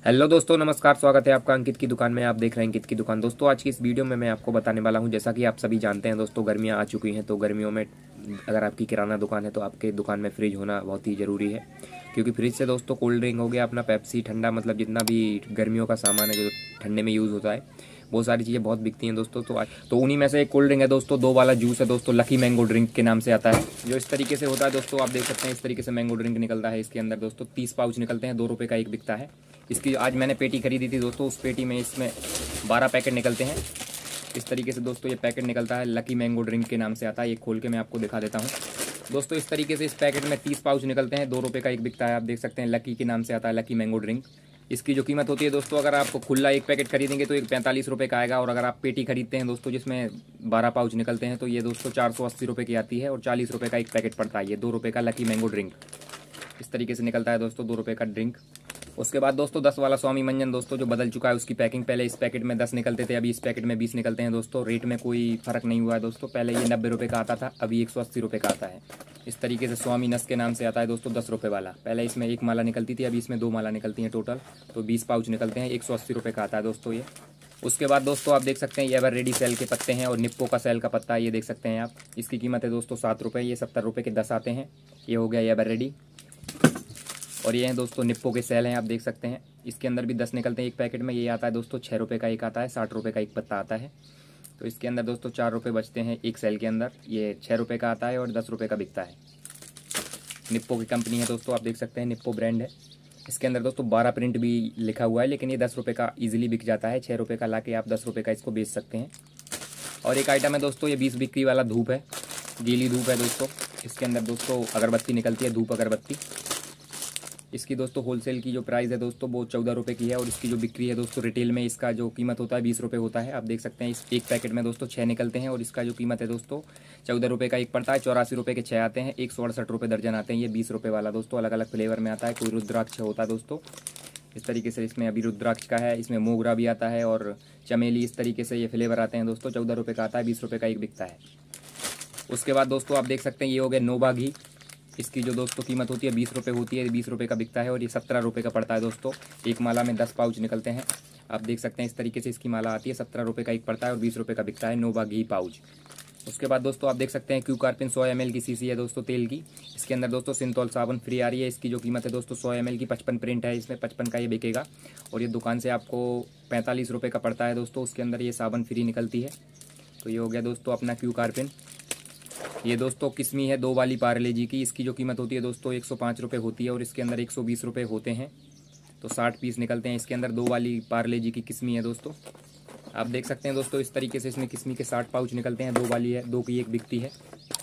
Hello दोस्तों, नमस्कार। स्वागत है आपका अंकित की दुकान में। आप देख रहे हैं अंकित की दुकान। दोस्तों आज की इस वीडियो में मैं आपको बताने वाला हूं, जैसा कि आप सभी जानते हैं दोस्तों, गर्मियां आ चुकी हैं। तो गर्मियों में अगर आपकी किराना दुकान है तो आपके दुकान में फ्रिज होना बहुत ही ज़रूरी है, क्योंकि फ्रिज से दोस्तों कोल्ड ड्रिंक हो गया, अपना पेप्सी, ठंडा, मतलब जितना भी गर्मियों का सामान है जो ठंडे में यूज़ होता है, बहुत सारी चीज़ें बहुत बिकती हैं दोस्तों। तो उन्हीं में से एक कोल्ड ड्रिंक है दोस्तों, 2 वाला जूस है दोस्तों, लकी मैंगो ड्रिंक के नाम से आता है, जो इस तरीके से होता है दोस्तों। आप देख सकते हैं इस तरीके से मैंगो ड्रिंक निकलता है। इसके अंदर दोस्तों 30 पाउच निकलते हैं, 2 रुपये का एक बिकता है। इसकी आज मैंने पेटी खरीदी थी दोस्तों, उस पेटी में इसमें 12 पैकेट निकलते हैं। इस तरीके से दोस्तों ये पैकेट निकलता है, लकी मैंगो ड्रिंक के नाम से आता है। ये खोल के मैं आपको दिखा देता हूँ दोस्तों। इस तरीके से इस पैकेट में 30 पाउच निकलते हैं, 2 रुपये का एक बिकता है। आप देख सकते हैं लकी के नाम से आता है, लकी मैंगो ड्रिंक। इसकी जो कीमत होती है दोस्तों, अगर आप खुला एक पैकेट खरीदेंगे तो एक 45 रुपये का आएगा, और अगर आप पेटी खरीदते हैं दोस्तों जिसमें 12 पाउच निकलते हैं तो ये दोस्तों 480 रुपये की आती है, और 40 रुपये का एक पैकेट पड़ता है। ये 2 रुपये का लकी मैंगो ड्रिंक इस तरीके से निकलता है दोस्तों, 2 रुपये का ड्रिंक। उसके बाद दोस्तों 10 वाला स्वामी मंजन दोस्तों, जो बदल चुका है उसकी पैकिंग। पहले इस पैकेट में 10 निकलते थे, अभी इस पैकेट में 20 निकलते हैं दोस्तों। रेट में कोई फर्क नहीं हुआ है दोस्तों, पहले ये 90 रुपये का आता था, अभी 180 रुपये का आता है। इस तरीके से स्वामी नस के नाम से आता है दोस्तों, 10 रुपये वाला। पहले इसमें 1 माला निकलती थी, अभी इसमें 2 माला निकलती हैं टोटल, तो 20 पाउच निकलते हैं, 180 रुपये का आता है दोस्तों ये। उसके बाद दोस्तों आप देख सकते हैं ये एवर रेडी सेल के पत्ते हैं, और निप्पो का सेल का पत्ता है, ये देख सकते हैं आप। इसकी कीमत है दोस्तों 7 रुपये, ये 70 रुपये के 10 आते हैं। ये हो गया एवर रेडी। और ये हैं दोस्तों निप्पो के सेल हैं, आप देख सकते हैं। इसके अंदर भी 10 निकलते हैं एक पैकेट में। ये आता है दोस्तों 6 रुपये का एक आता है, 60 रुपये का एक पत्ता आता है। तो इसके अंदर दोस्तों 4 रुपये बचते हैं एक सेल के अंदर। ये 6 रुपये का आता है और 10 रुपये का बिकता है। निप्पो की कंपनी है दोस्तों, आप देख सकते हैं निप्पो ब्रांड है। इसके अंदर दोस्तों 12 प्रिंट भी लिखा हुआ है, लेकिन ये 10 रुपये का ईजिली बिक जाता है। 6 रुपये का ला के आप 10 रुपये का इसको बेच सकते हैं। और एक आइटम है दोस्तों, ये 20 बिक्री वाला धूप है, गीली धूप है दोस्तों। इसके अंदर दोस्तों अगरबत्ती निकलती है, धूप अगरबत्ती। इसकी दोस्तों होलसेल की जो प्राइस है दोस्तों वो 14 रुपये की है, और इसकी जो बिक्री है दोस्तों रिटेल में, इसका जो कीमत होता है 20 रुपये होता है। आप देख सकते हैं इस एक पैकेट में दोस्तों 6 निकलते हैं, और इसका जो कीमत है दोस्तों 14 रुपये का एक पड़ता है। 84 रुपये के 6 आते हैं, 168 रुपये दर्जन आते हैं। ये 20 रुपये वाला दोस्तों अलग अलग फ्लेवर में आता है। कोई रुद्राक्ष होता है दोस्तों इस तरीके से, इसमें अभी रुद्राक्ष का है, इसमें मोगरा भी आता है, और चमेली, इस तरीके से ये फ्लेवर आते हैं दोस्तों। 14 रुपये का आता है, 20 रुपये का एक बिकता है। उसके बाद दोस्तों आप देख सकते हैं ये हो गया नोबा घी। इसकी जो दोस्तों कीमत होती है 20 रुपये होती है, 20 रुपये का बिकता है, और ये 17 रुपये का पड़ता है दोस्तों। एक माला में 10 पाउच निकलते हैं, आप देख सकते हैं इस तरीके से इसकी माला आती है। 17 रुपये का एक पड़ता है और 20 रुपये का बिकता है नोबा घी पाउच। उसके बाद दोस्तों आप देख सकते हैं क्यू कार्पिन 100 ml की सीसी है दोस्तों तेल की। इसके अंदर दोस्तों सिंथॉल साबुन फ्री आ रही है। इसकी जो कीमत है दोस्तों 100 ml की 55 प्रिंट है, इसमें 55 का ये बिकेगा, और ये दुकान से आपको 45 रुपये का पड़ता है दोस्तों। उसके अंदर ये साबुन फ्री निकलती है। तो ये हो गया दोस्तों अपना क्यू कार्पिन। ये दोस्तों किस्मी है 2 वाली पार्ले जी की। इसकी जो कीमत होती है दोस्तों 105 रुपये होती है, और इसके अंदर 120 रुपये होते हैं, तो 60 पीस निकलते हैं। इसके अंदर 2 वाली पार्ले जी की किस्मी है दोस्तों, आप देख सकते हैं दोस्तों इस तरीके से इसमें किस्मी के 60 पाउच निकलते हैं। 2 वाली है, 2 की एक बिकती है।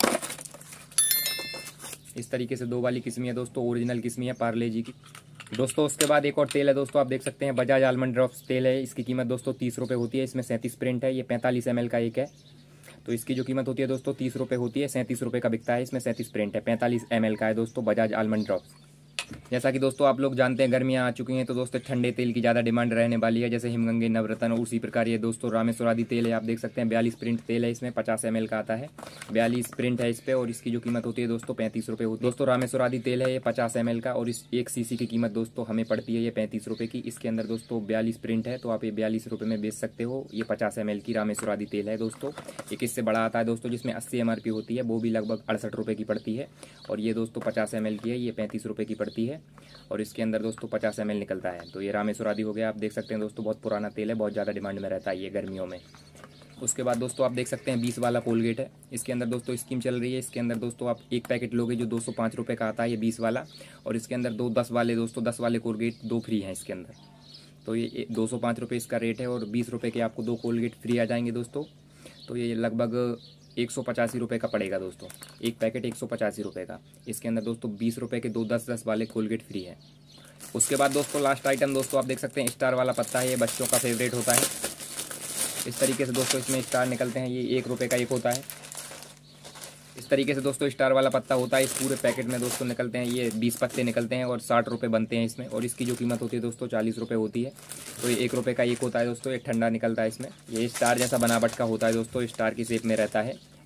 इस तरीके से 2 वाली किस्मी है दोस्तों, ओरिजिनल किस्मी है पार्ले जी की दोस्तों। उसके बाद एक और तेल है दोस्तों, आप देख सकते हैं बजाज आलमंड ड्रॉप्स तेल है। इसकी कीमत दोस्तों 30 रुपये होती है, इसमें 37 प्रिंट है। ये 45 ml का एक है, तो इसकी जो कीमत होती है दोस्तों 30 रुपये होती है, 37 रुपये का बिकता है। इसमें 37 प्रिंट है, 45 ml का है दोस्तों बजाज आलमंड ड्रॉप्स। जैसा कि दोस्तों आप लोग जानते हैं गर्मियां आ चुकी हैं, तो दोस्तों ठंडे तेल की ज़्यादा डिमांड रहने वाली है, जैसे हिमगंगे, नवरत्न, और उसी प्रकार ये दोस्तों रामेश्वरादि तेल है। आप देख सकते हैं 42 प्रिंट तेल है, इसमें 50 ml का आता है, 42 प्रिंट है इस पर, और इसकी जो कीमत होती है दोस्तों 35 रुपये होती है दोस्तों। रामेश्वरादि तेल है ये 50 ml का, और इस 1 cc की कीमत दोस्तों हमें पड़ती है ये 35 रुपये की। इसके अंदर दोस्तों 42 प्रिंट है, तो आप ये 42 रुपये में बेच सकते हो। ये 50 ml की रामेश्वरादि तेल है दोस्तों। एक इससे बड़ा आता है दोस्तों जिसमें 80 MRP होती है, वो भी लगभग 68 रुपये की पड़ती है, और ये दोस्तों 50 ml की है, ये 35 रुपये की पड़ती है, और इसके अंदर दोस्तों 50 ml निकलता है। तो ये रामेश्वरादि हो गया। आप देख सकते हैं दोस्तों बहुत पुराना तेल है, बहुत ज़्यादा डिमांड में रहता है ये गर्मियों में। उसके बाद दोस्तों आप देख सकते हैं 20 वाला कोलगेट है। इसके अंदर दोस्तों स्कीम चल रही है। इसके अंदर दोस्तों आप एक पैकेट लोगे जो 205 रुपये का आता है, ये 20 वाला, और इसके अंदर 10 वाले दोस्तों 10 वाले कोलगेट 2 फ्री हैं इसके अंदर। तो ये 205 रुपये इसका रेट है, और 20 रुपये के आपको 2 कोलगेट फ्री आ जाएंगे दोस्तों। तो ये लगभग 185 रुपये का पड़ेगा दोस्तों, एक पैकेट 185 रुपये का। इसके अंदर दोस्तों 20 रुपये के 2 10 वाले कोलगेट फ्री है। उसके बाद दोस्तों लास्ट आइटम दोस्तों आप देख सकते हैं स्टार वाला पत्ता है, ये बच्चों का फेवरेट होता है। इस तरीके से दोस्तों इसमें स्टार निकलते हैं, ये 1 रुपये का एक होता है। इस तरीके से दोस्तों स्टार वाला पत्ता होता है। इस पूरे पैकेट में दोस्तों निकलते हैं ये 20 पत्ते निकलते हैं, और 60 रुपये बनते हैं इसमें, और इसकी जो कीमत होती है दोस्तों 40 रुपये होती है। तो ये 1 रुपये का एक होता है दोस्तों। एक ठंडा निकलता है इसमें, ये स्टार जैसा बनावट का होता है दोस्तों, स्टार की शेप में रहता है।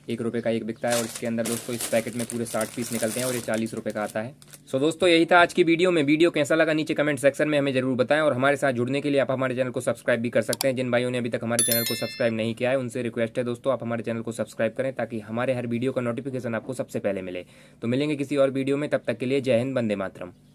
₹1 का एक बिकता है और इसके अंदर दोस्तों इस पैकेट में पूरे 60 पीस निकलते हैं और ये ₹40 का आता है। सो दोस्तों यही था आज की वीडियो में। वीडियो कैसा लगा नीचे कमेंट सेक्शन में हमें जरूर बताएं और हमारे साथ जुड़ने के लिए आप हमारे चैनल को सब्सक्राइब भी कर सकते हैं। जिन भाइयों ने अभी तक हमारे चैनल को सब्सक्राइब नहीं किया है उनसे रिक्वेस्ट है दोस्तों, आप हमारे चैनल को सब्सक्राइब करें ताकि हमारे हर वीडियो का नोटिफिकेशन आपको सबसे पहले मिले। तो मिलेंगे किसी और वीडियो में, तब तक के लिए जय हिंद, वंदे मातरम।